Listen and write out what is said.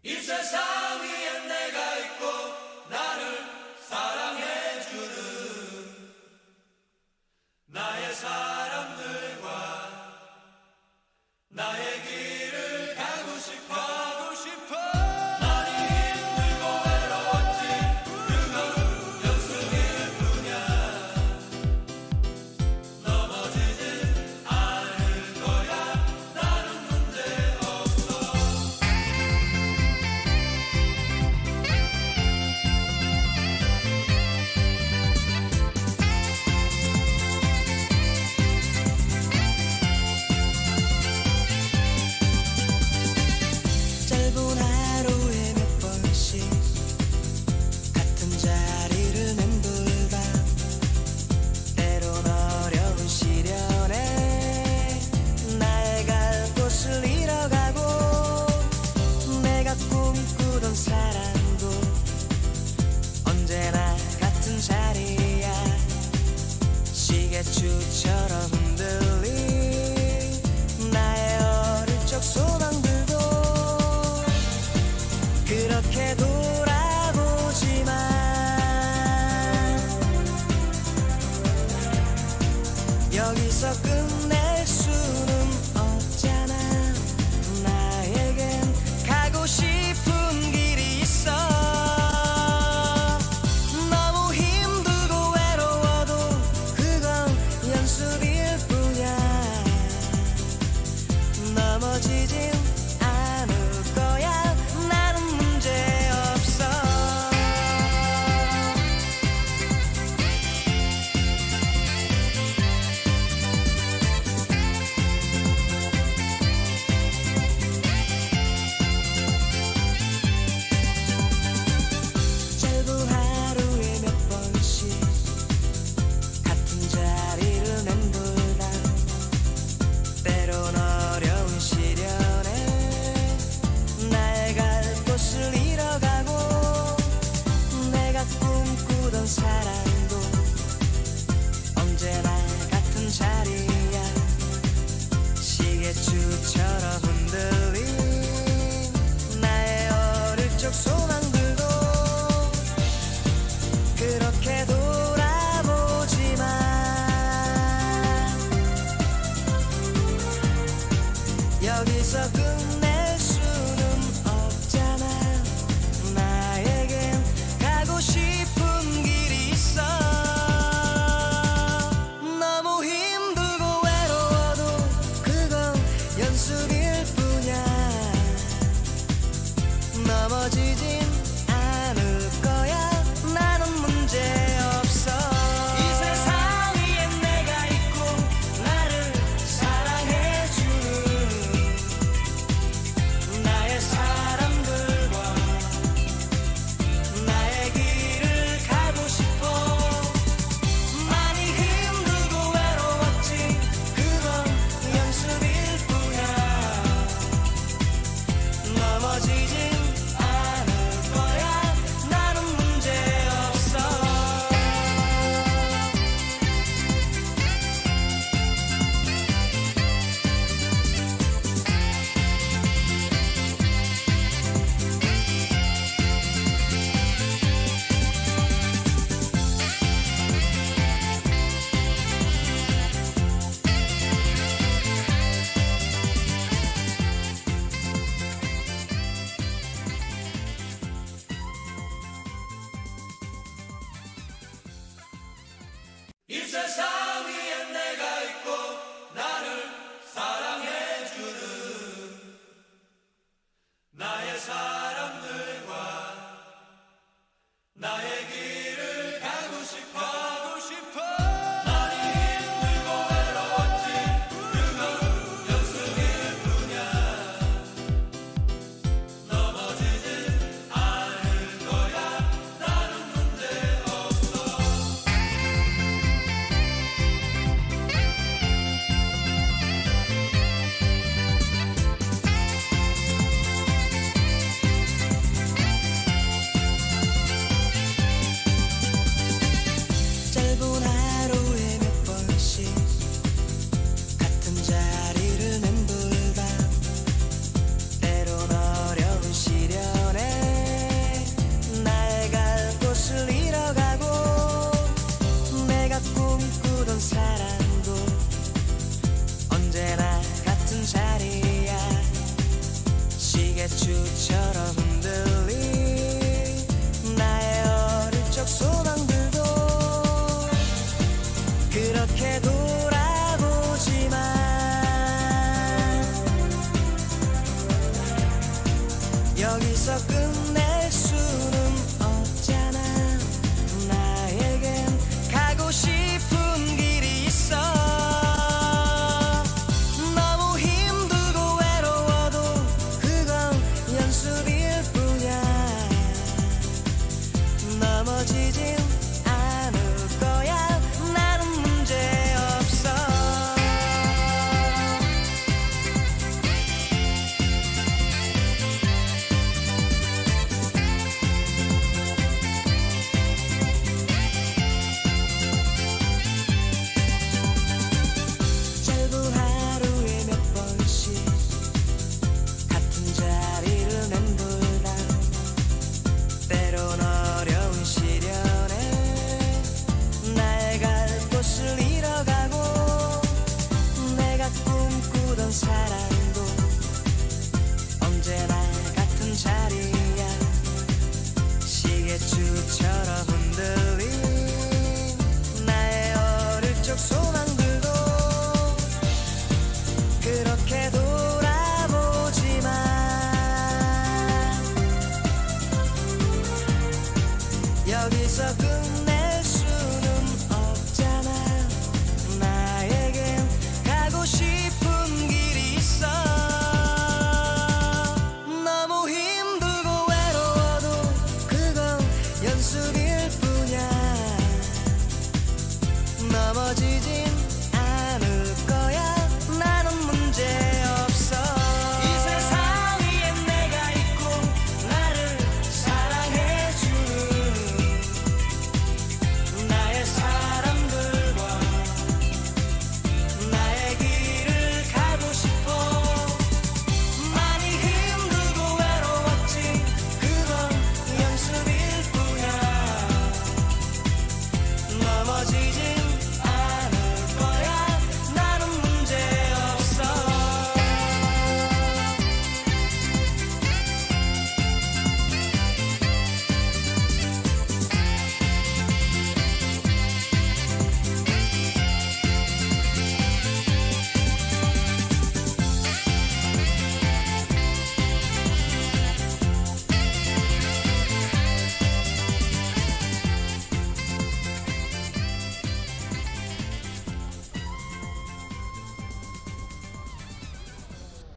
세상 위에 내가 있고 나를 사랑해주는 나의 사람들과 나의 길을 가고 싶어. 많이 힘들고 외로웠지. 그건 연습일 뿐이야. 넘어지진 않을 거야. 나는 문제 없어. 짧은 하루에 몇 번씩 같은 자리를 맴돌다 때론 어려운 시련에 나의 갈 곳을 잃어가고 내가 꿈꾸던 사랑도 언제나 같은 자리야. 시계추처럼 흔들린 나의 어릴 적 소망들도 그렇게 돌아보지만 여기서 끝낼 수는 없잖아. 나에겐 가고 싶은 길이 있어. 너무 힘들고 외로워도 그건 연습일 뿐이야. 넘어지진 않을 거야. 나는 문제 없어. 짧은 하루에 몇 번씩 같은 자리를 맴돌다 때론 어려운 시련에 나의 갈 곳을 잃어가고 내가 꿈꾸던 사랑도 언제나 같은 자리야. 시계추처럼 흔들린 나의 어릴 적 소망들도 그렇게 돌아보지만 여기서 끝낼 수는 없잖아. 나에겐 가고 싶은 길이 있어. 너무 힘들고 외로워도 그건 연습일 뿐이야. 넘어지진 않을 거야. 나는 문제 없어. 이 세상 위에 내가 있고 나를 사랑해주는 나의 사람들과 나의 길을 가고 싶어. 많이 힘들고 외로웠지. 그건 연습일 뿐이야. 넘어지진 않을 거야. 나는 문제 없어. 이 세상 위에 내가 있고 나를 사랑해주는 나의 사람들과 나의 길을 가고 싶어. 많이 힘들고 외로웠지. 그건 연습일 뿐이야. 넘어지진 않을 거야. 나는 문제 없어. 시계추처럼 흔들린 나의 어릴 적 소망들도 그렇게 돌아보지만 여기서 끝낼 수는 없잖아. 나에겐 가고 싶은 길이 있어. 너무 힘들고 외로워도 그건 연습일 뿐이야. 넘어지진 않을 거야. 나는 문제 없어. 짧은 하루에 몇 번씩 같은 자리를 맴돌다 때론 어려운 시련에 나의 갈 곳을 잃어가고 내가 꿈꾸던 사랑도 언제나 같은 자리야. 시계추처럼 흔들린 나의 어릴 적 소망들도 그렇게 돌아보지만 여기서